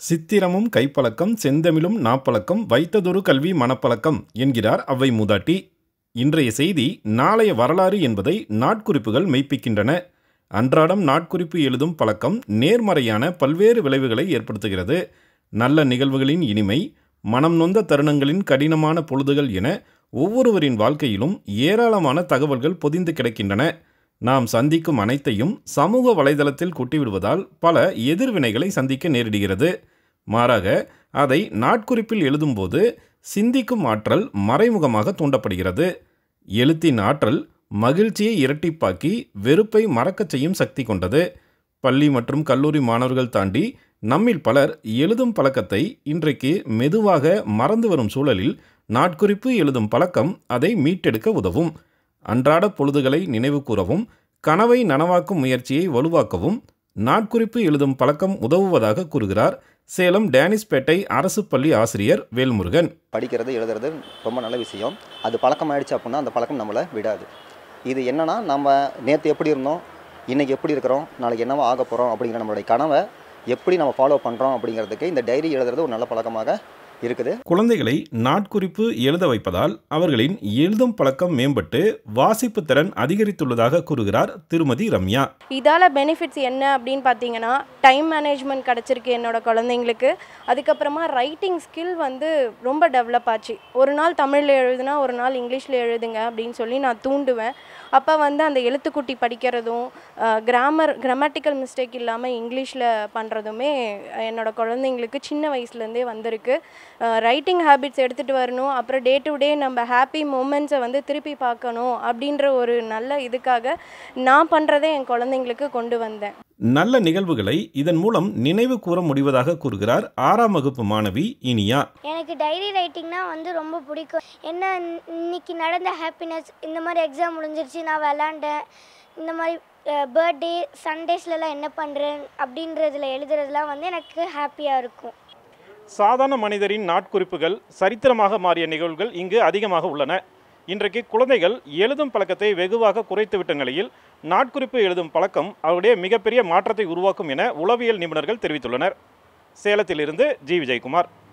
சித்திரமும் கைப்பழக்கம் செந்தமிழும் நாப்பழக்கம் வைத்ததொரு கல்வி மனப்பழக்கம் என்கிறார் அவ்வை மூதாட்டி. இன்றைய செய்தி நாளைய வரலாறு என்பதை நாட்குறிப்புகள் மெய்ப்பிக்கின்றன. அன்றாடம் நாட்குறிப்பு எழுதும் பழக்கம் நேர்மறையான பல்வேறு விளைவுகளை ஏற்படுத்துகிறது. நல்ல நிகழ்வுகளின் இனிமை, மனம் நொந்த தருணங்களின் கடினமான பொழுதுகள் என ஒவ்வொருவரின் வாழ்க்கையிலும் ஏராளமான தகவல்கள் பொதிந்து கிடக்கின்றன. நாம் சந்திக்கும் அனைத்தையும் சமூக வலைதளத்தில் கொட்டிவிடுவதால் பல எதிர்வினைகளை சந்திக்க நேரிடுகிறது. மாறாக அதை நாட்குறிப்பில் எழுதும்போது சிந்திக்கும் ஆற்றல் மறைமுகமாக தூண்டப்படுகிறது. எழுத்தின் ஆற்றல் மகிழ்ச்சியை இரட்டிப்பாக்கி வெறுப்பை மறக்கச் செய்யும் சக்தி கொண்டது. பள்ளி மற்றும் கல்லூரி மாணவர்கள் தாண்டி நம்மில் பலர் எழுதும் பழக்கத்தை இன்றைக்கு மெதுவாக மறந்து வரும் சூழலில் நாட்குறிப்பு எழுதும் பழக்கம் அதை மீட்டெடுக்க உதவும். அன்றாட பொழுதுகளை நினைவு கூறவும் கனவை நனவாக்கும் முயற்சியை வலுவாக்கவும் நாட்குறிப்பு எழுதும் பழக்கம் உதவுவதாக கூறுகிறார் சேலம் டேனிஸ்பேட்டை அரசு பள்ளி ஆசிரியர் வேல்முருகன். படிக்கிறது எழுதுறது ரொம்ப நல்ல விஷயம். அது பழக்கம் ஆயிடுச்சு அப்படின்னா அந்த பழக்கம் நம்மளை விடாது. இது என்னன்னா, நம்ம நேற்று எப்படி இருந்தோம், இன்றைக்கி எப்படி இருக்கிறோம், நாளைக்கு என்னவோ ஆக போகிறோம் அப்படிங்கிற நம்மளுடைய கனவை எப்படி நம்ம ஃபாலோ பண்ணுறோம் அப்படிங்கிறதுக்கு இந்த டைரி எழுதுறது ஒரு நல்ல பழக்கமாக இருக்குது. குழந்தைகளை நாட்குறிப்பு எழுத வைப்பதால் அவர்களின் எழுதும் பழக்கம் மேம்பட்டு வாசிப்பு திறன் அதிகரித்துள்ளதாக கூறுகிறார் திருமதி ரம்யா. இதால் பெனிஃபிட்ஸ் என்ன அப்படின்னு பார்த்தீங்கன்னா, டைம் மேனேஜ்மெண்ட் கிடச்சிருக்கு என்னோட குழந்தைங்களுக்கு. அதுக்கப்புறமா ரைட்டிங் ஸ்கில் ரொம்ப டெவலப் ஆச்சு. ஒரு நாள் தமிழில் எழுதுனா ஒரு நாள் இங்கிலீஷில் எழுதுங்க அப்படின்னு சொல்லி நான் தூண்டுவேன். அப்போ அந்த எழுத்துக்குட்டி படிக்கிறதும் கிராமட்டிக்கல் மிஸ்டேக் இல்லாமல் இங்கிலீஷில் பண்ணுறதுமே என்னோட குழந்தைங்களுக்கு சின்ன வயசுலேருந்தே வந்திருக்கு. ரைட்டிங் ஹேபிட்ஸ் எடுத்துகிட்டு வரணும், அப்புறம் டே டு டே நம்ம ஹாப்பி மூமெண்ட்ஸை திருப்பி பார்க்கணும் அப்படின்ற ஒரு நல்ல இதுக்காக நான் பண்ணுறதை என் குழந்தைங்களுக்கு கொண்டு வந்தேன். நல்ல நிகழ்வுகளை இதன் மூலம் நினைவு கூற முடிவதாக கூறுகிறார் 6ஆம் வகுப்பு மாணவி இனியா. எனக்கு டைரி ரைட்டிங்னா ரொம்ப பிடிக்கும். என்ன இன்னைக்கு நடந்த ஹாப்பினஸ், இந்த மாதிரி எக்ஸாம் முடிஞ்சிருச்சு, நான் விளாண்டேன், இந்த மாதிரி பர்த்டே சண்டேஸ்லலாம் என்ன பண்ணுறேன் அப்படின்றதுல எழுதுறதுலாம் எனக்கு ஹாப்பியாக இருக்கும். சாதாரண மனிதரின் நாட்குறிப்புகள் சரித்திரமாக மாறிய நிகழ்வுகள் இங்கு அதிகமாக உள்ளன. இன்றைக்கு குழந்தைகள் எழுதும் பழக்கத்தை வெகுவாக குறைத்துவிட்ட நிலையில் நாட்குறிப்பு எழுதும் பழக்கம் அவருடைய மிகப்பெரிய மாற்றத்தை உருவாக்கும் என உளவியல் நிபுணர்கள் தெரிவித்துள்ளனர். சேலத்திலிருந்து ஜி. விஜயகுமார்.